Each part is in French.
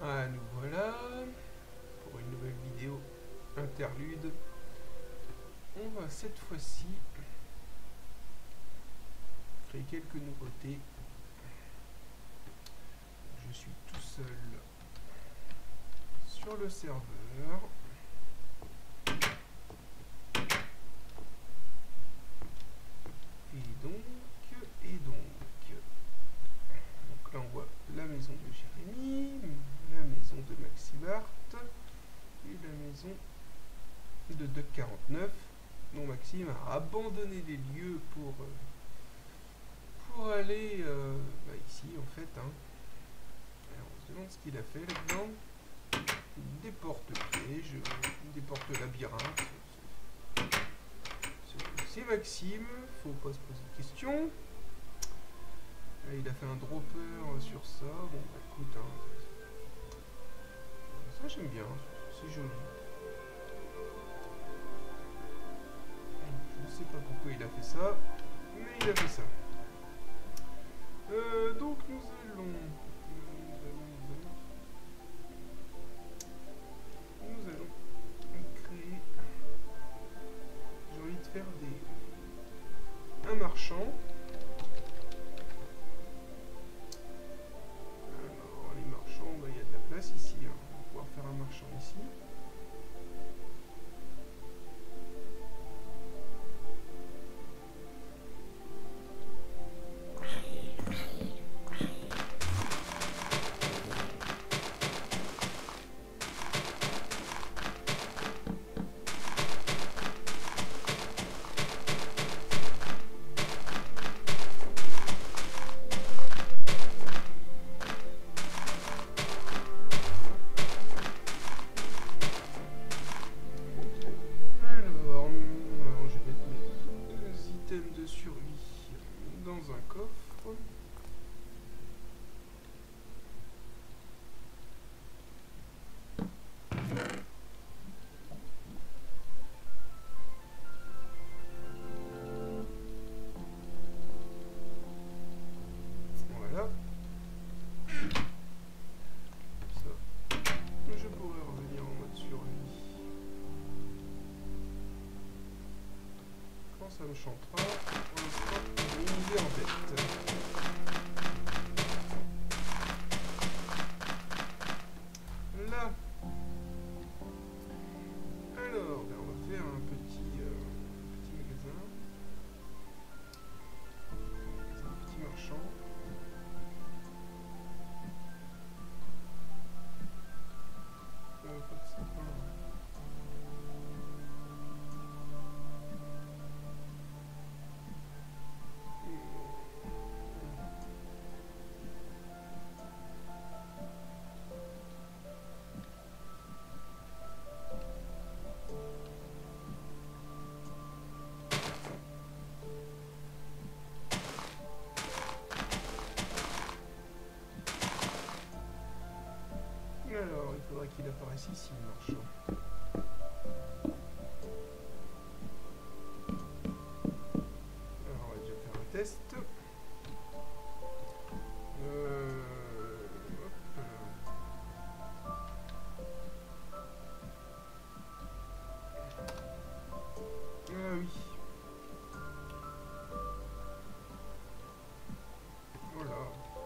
Ah, nous voilà pour une nouvelle vidéo interlude. On va cette fois-ci créer quelques nouveautés. Je suis tout seul sur le serveur. Donc là on voit la maison de Jérémy, la maison de Maximart et la maison de Duck49, dont Maxime a abandonné les lieux pour aller ici en fait. Alors, on se demande ce qu'il a fait là-dedans. Des portes-pièges, des portes-labyrinthes. C'est Maxime, faut pas se poser de questions. Là, il a fait un dropper sur ça. Bon, bah écoute, ça j'aime bien, c'est joli. Je ne sais pas pourquoi il a fait ça, mais il a fait ça. Donc nous allons créer. J'ai envie de faire un marchand. Alors les marchands, il y a de la place ici. On va pouvoir faire un marchand ici. Ça me chantera. Pour l'instant, j'ai une idée en tête. Là. Alors, on va faire un petit magasin. Un petit marchand. Pas de sapin. Alors, il faudra qu'il apparaisse ici, le marchand. Alors, on va déjà faire un test. Ah oui. Voilà.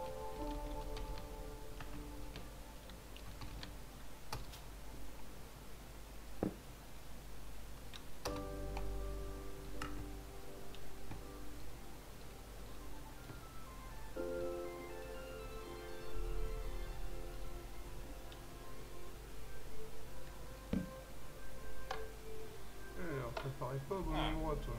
T'apparais pas au bon endroit, toi.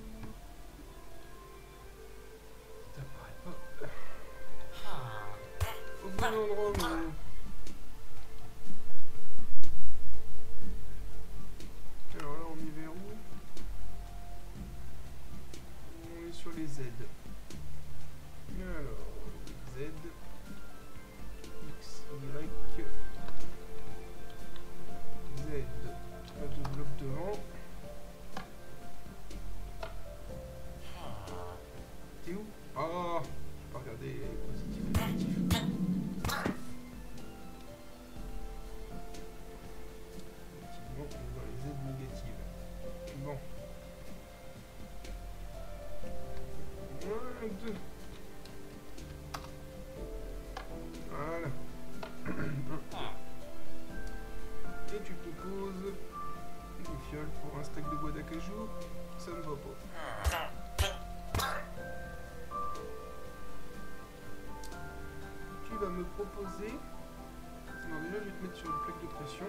T'apparais pas au bon endroit, mais... Alors là, on y vers où? On est sur les Z. Alors, Z, X, Y, Z, pas de bloc devant. T'es où? Ah, je peux pas regarder les positifs et négatifs. proposer. Alors déjà, je vais te mettre sur une plaque de pression.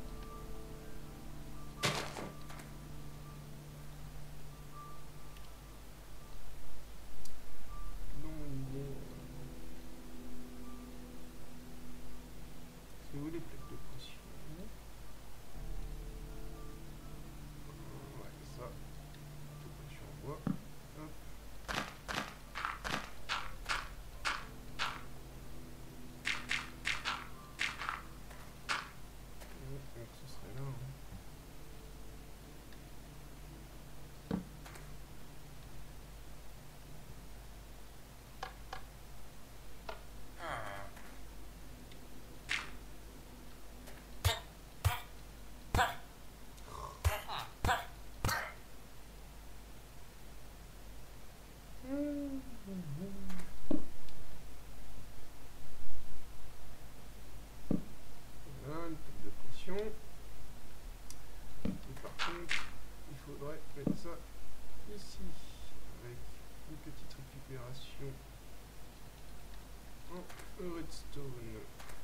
C'est où les plaques de pression? Ouais, ça. De pression en bois. Hop. Donc ce serait là. Hein. Voilà, une plaque de pression. Et par contre, il faudrait mettre ça ici avec une petite récupération en redstone.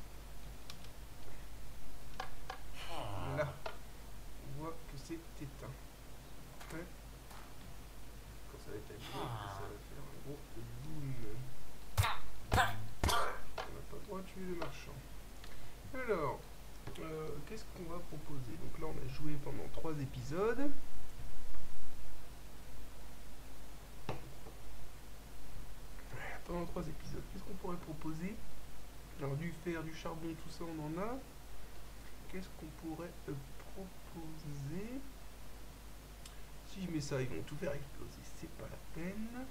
Là, on voit que c'est éteint. Après, quand ça va être allumé, ça va faire un gros boom. On n'a pas le droit de tuer le marchand. Alors, qu'est-ce qu'on va proposer? Donc là, on a joué pendant 3 épisodes. Pendant 3 épisodes, qu'est-ce qu'on pourrait proposer? Alors, du fer, du charbon, tout ça, on en a. Qu'est-ce qu'on pourrait proposer? Si je mets ça, ils vont tout faire exploser, c'est pas la peine.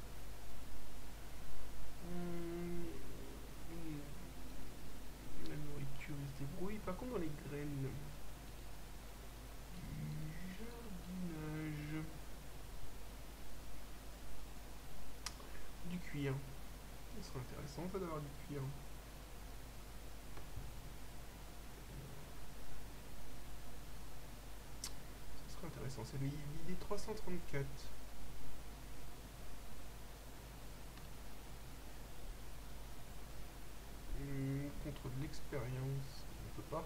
La nourriture, il se débrouille. Par contre, dans les graines, du jardinage, du cuir. Ce serait intéressant ça d'avoir du cuir. Ce serait intéressant. C'est l'idée 334. Contre de l'expérience, on peut pas.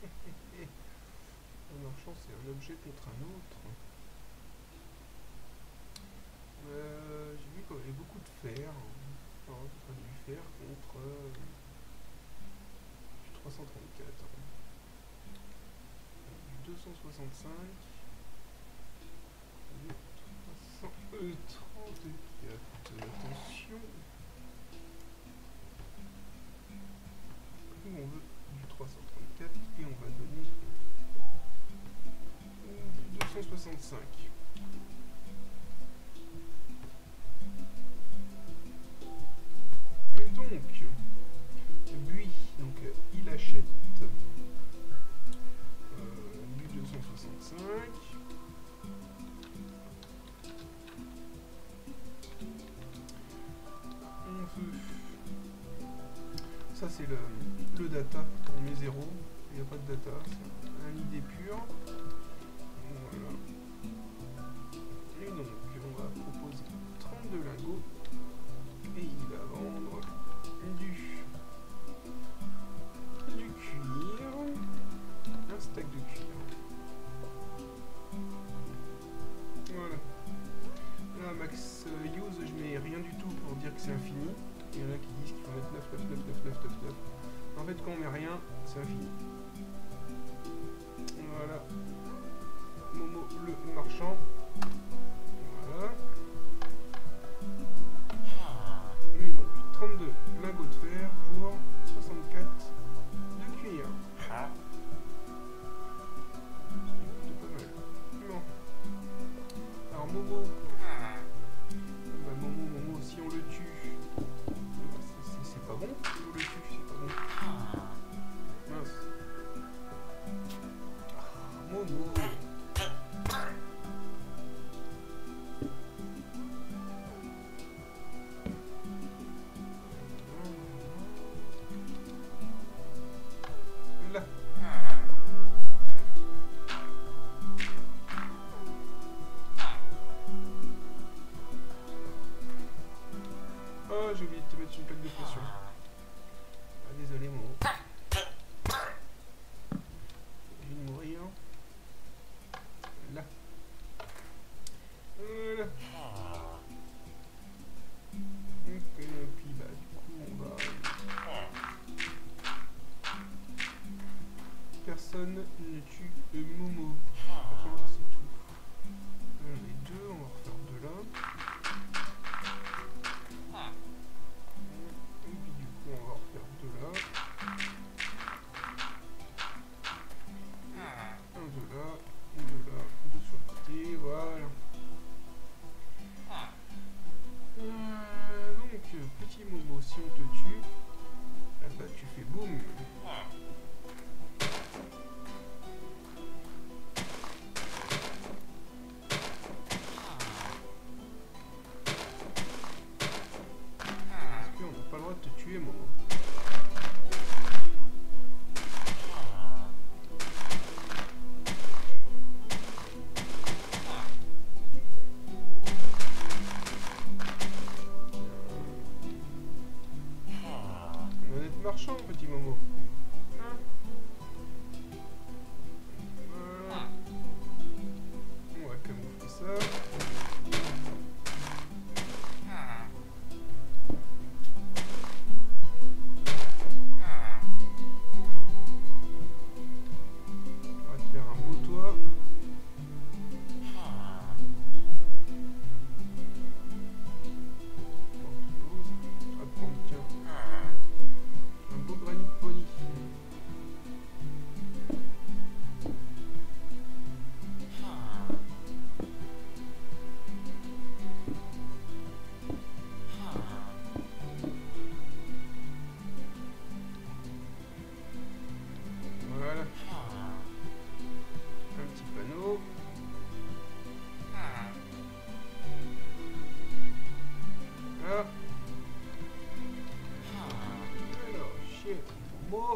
Un marchand, c'est un objet contre un autre. J'ai vu qu'il y avait beaucoup de fer. Alors, ce sera du fer contre du 334. Du 265. Du 334. Attention. Nous on veut du 334 et on va donner du 265. Et donc, lui, donc, il achète du 265. On veut... Ça c'est le data, on met 0, il n'y a pas de data, c'est un idée pure. Voilà. Et donc on va proposer 32 lingots et il va vendre du cuir, un stack de cuir. Voilà. Là max use, je mets rien du tout pour dire que c'est infini. Il y en a qui disent qu'il faut mettre 9, 9, 9, 9, 9, 9, 9. En fait, quand on met rien, c'est infini. Voilà. Momo le marchand. Voilà. Et donc, 32 lingots de fer pour 64 de cuir. C'est pas mal. Non. Alors, Momo. Bah, Momo, si on le tue. C'est pas bon, si on le tue, c'est pas bon. Mince. Ah, Momo. personne ne tue Momo. Enfin, c'est tout. J'en ai deux, on va en refaire deux là. Et puis du coup, on va en refaire deux là. Un de là, deux sur le côté, voilà. Donc, petit Momo, si on te tue, ah bah tu fais boum. Parce qu'on n'a pas le droit de te tuer, Momo. Honnête marchand, petit Momo. Hein? Voilà. On va camoufler ça. On va te faire un beau toit. On va prendre, tiens, un beau granit pony. Voilà. Un petit panneau. Voilà. Alors, chez Momo,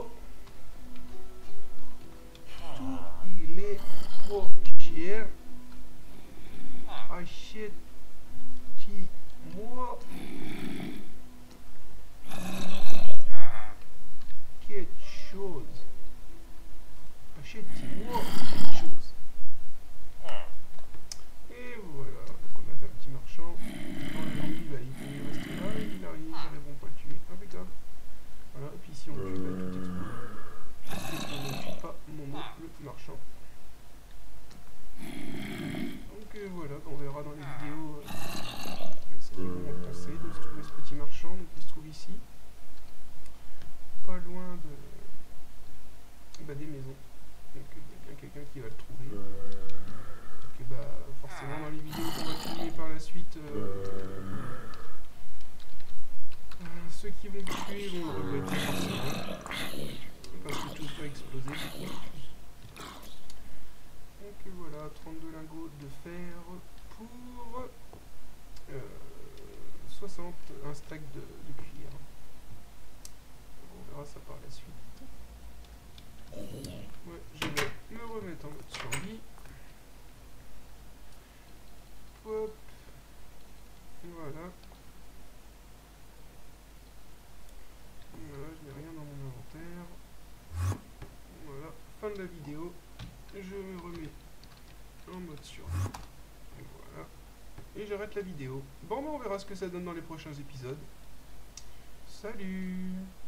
tout il est trop cher. Achète-moi quelque chose. Achète-moi quelque chose. Et voilà, donc on a fait un petit marchand. On lui, bah, il peut rester là, il arrive, ils n'arriveront pas à le tuer. Impeccable. Voilà, et puis si on le tue, bah, tout est trouvé. Parce qu'on ne tue pas Momo, le marchand. Donc voilà, on verra dans les vidéos ce qu'ils vont penser de se trouver ce petit marchand, donc il se trouve ici, pas loin de des maisons. Donc il y a bien quelqu'un qui va le trouver. Donc forcément dans les vidéos qu'on va filmer par la suite, ceux qui vont le tuer vont le regretter forcément, parce que tout peut exploser. Donc voilà, 32 lingots de fer pour 60, un stack de cuir. On verra ça par la suite. Ouais, je vais me remettre en mode survie. Hop. Voilà. Voilà, je n'ai rien dans mon inventaire. Voilà, fin de la vidéo. Je me remets en mode survie. Et voilà. Et j'arrête la vidéo. Bon, on verra ce que ça donne dans les prochains épisodes. Salut!